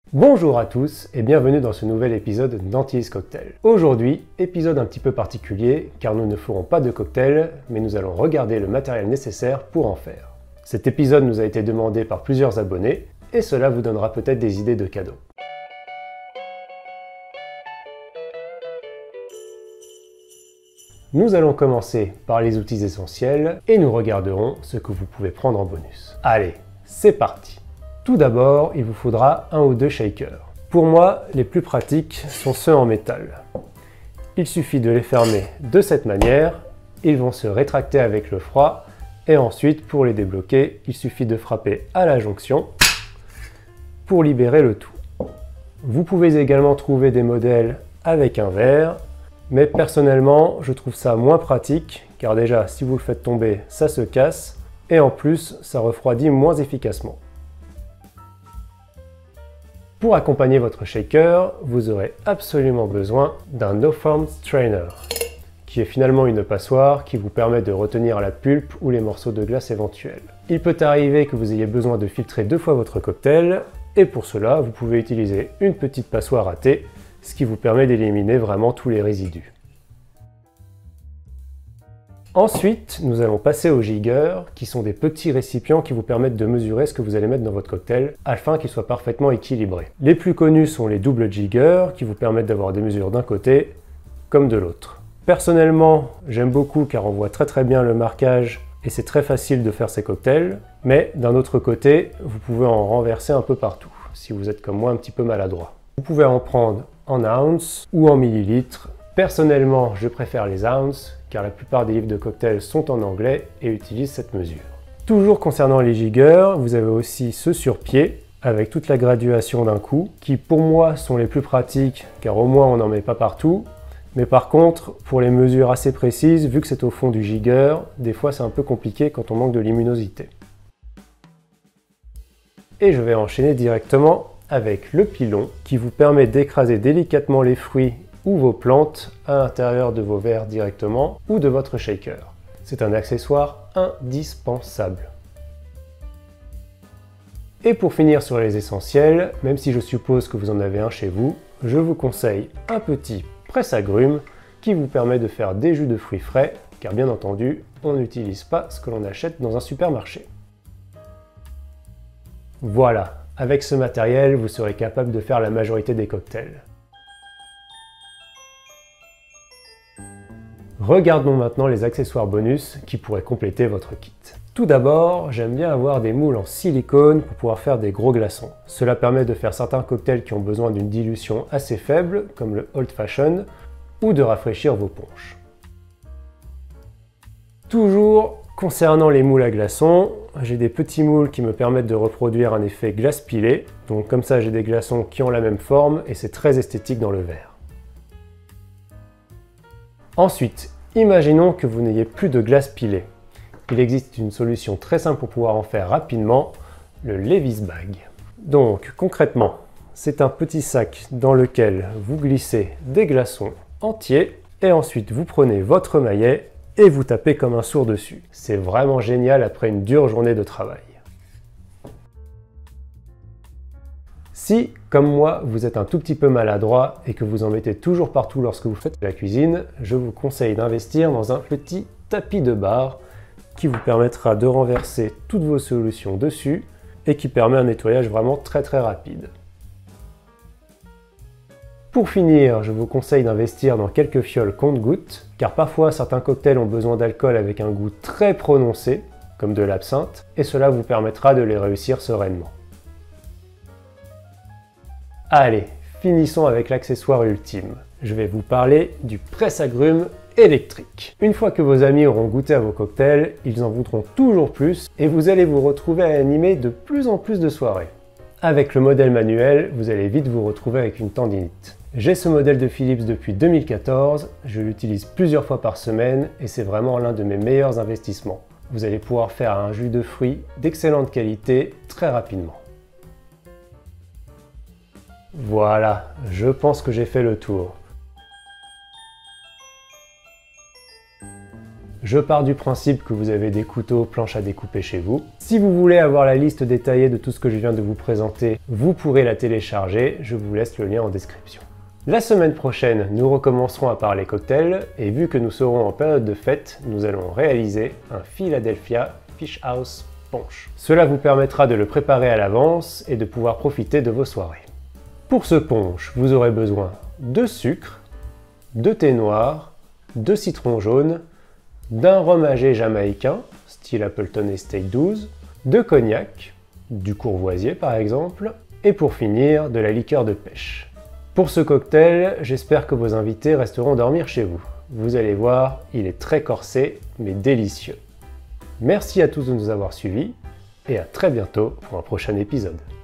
Bonjour à tous et bienvenue dans ce nouvel épisode d'Antilles Cocktail. Aujourd'hui, épisode un petit peu particulier car nous ne ferons pas de cocktail, mais nous allons regarder le matériel nécessaire pour en faire. Cet épisode nous a été demandé par plusieurs abonnés et cela vous donnera peut-être des idées de cadeaux. Nous allons commencer par les outils essentiels et nous regarderons ce que vous pouvez prendre en bonus. Allez, c'est parti! Tout d'abord, il vous faudra un ou deux shakers. Pour moi, les plus pratiques sont ceux en métal. Il suffit de les fermer de cette manière, ils vont se rétracter avec le froid et ensuite, pour les débloquer, il suffit de frapper à la jonction pour libérer le tout. Vous pouvez également trouver des modèles avec un verre, mais personnellement, je trouve ça moins pratique car déjà, si vous le faites tomber, ça se casse et en plus, ça refroidit moins efficacement. Pour accompagner votre shaker, vous aurez absolument besoin d'un no-foam strainer, qui est finalement une passoire qui vous permet de retenir la pulpe ou les morceaux de glace éventuels. Il peut arriver que vous ayez besoin de filtrer 2 fois votre cocktail, et pour cela, vous pouvez utiliser une petite passoire à thé, ce qui vous permet d'éliminer vraiment tous les résidus. Ensuite, nous allons passer aux jiggers, qui sont des petits récipients qui vous permettent de mesurer ce que vous allez mettre dans votre cocktail, afin qu'il soit parfaitement équilibré. Les plus connus sont les double jiggers, qui vous permettent d'avoir des mesures d'un côté comme de l'autre. Personnellement, j'aime beaucoup car on voit très bien le marquage et c'est très facile de faire ces cocktails, mais d'un autre côté, vous pouvez en renverser un peu partout, si vous êtes comme moi un petit peu maladroit. Vous pouvez en prendre en ounces ou en millilitres. Personnellement, je préfère les ounces, car la plupart des livres de cocktails sont en anglais et utilisent cette mesure. Toujours concernant les jiggers, vous avez aussi ceux sur pied, avec toute la graduation d'un coup, qui pour moi sont les plus pratiques, car au moins on n'en met pas partout. Mais par contre, pour les mesures assez précises, vu que c'est au fond du jigger, des fois c'est un peu compliqué quand on manque de luminosité. Et je vais enchaîner directement avec le pilon, qui vous permet d'écraser délicatement les fruits ou vos plantes à l'intérieur de vos verres directement ou de votre shaker. C'est un accessoire indispensable. Et pour finir sur les essentiels, même si je suppose que vous en avez un chez vous, je vous conseille un petit presse-agrumes qui vous permet de faire des jus de fruits frais, car bien entendu, on n'utilise pas ce que l'on achète dans un supermarché. Voilà, avec ce matériel, vous serez capable de faire la majorité des cocktails. Regardons maintenant les accessoires bonus qui pourraient compléter votre kit. Tout d'abord, j'aime bien avoir des moules en silicone pour pouvoir faire des gros glaçons. Cela permet de faire certains cocktails qui ont besoin d'une dilution assez faible, comme le Old Fashion, ou de rafraîchir vos punchs. Toujours concernant les moules à glaçons, j'ai des petits moules qui me permettent de reproduire un effet glace pilée. Donc comme ça, j'ai des glaçons qui ont la même forme et c'est très esthétique dans le verre. Ensuite, imaginons que vous n'ayez plus de glace pilée. Il existe une solution très simple pour pouvoir en faire rapidement, le Levis Bag. Donc concrètement, c'est un petit sac dans lequel vous glissez des glaçons entiers et ensuite vous prenez votre maillet et vous tapez comme un sourd dessus. C'est vraiment génial après une dure journée de travail. Si, comme moi, vous êtes un tout petit peu maladroit et que vous en mettez toujours partout lorsque vous faites la cuisine, je vous conseille d'investir dans un petit tapis de bar qui vous permettra de renverser toutes vos solutions dessus et qui permet un nettoyage vraiment très rapide. Pour finir, je vous conseille d'investir dans quelques fioles compte-gouttes, car parfois certains cocktails ont besoin d'alcool avec un goût très prononcé, comme de l'absinthe, et cela vous permettra de les réussir sereinement. Allez, finissons avec l'accessoire ultime. Je vais vous parler du presse-agrumes électrique. Une fois que vos amis auront goûté à vos cocktails, ils en voudront toujours plus et vous allez vous retrouver à animer de plus en plus de soirées. Avec le modèle manuel, vous allez vite vous retrouver avec une tendinite. J'ai ce modèle de Philips depuis 2014, je l'utilise plusieurs fois par semaine et c'est vraiment l'un de mes meilleurs investissements. Vous allez pouvoir faire un jus de fruits d'excellente qualité très rapidement. Voilà, je pense que j'ai fait le tour. Je pars du principe que vous avez des couteaux, planches à découper chez vous. Si vous voulez avoir la liste détaillée de tout ce que je viens de vous présenter, vous pourrez la télécharger, je vous laisse le lien en description. La semaine prochaine, nous recommencerons à parler cocktails, et vu que nous serons en période de fête, nous allons réaliser un Philadelphia Fish House Punch. Cela vous permettra de le préparer à l'avance et de pouvoir profiter de vos soirées. Pour ce punch, vous aurez besoin de sucre, de thé noir, de citron jaune, d'un rhum âgé jamaïcain, style Appleton Estate 12, de cognac, du courvoisier par exemple, et pour finir, de la liqueur de pêche. Pour ce cocktail, j'espère que vos invités resteront dormir chez vous. Vous allez voir, il est très corsé, mais délicieux. Merci à tous de nous avoir suivis, et à très bientôt pour un prochain épisode.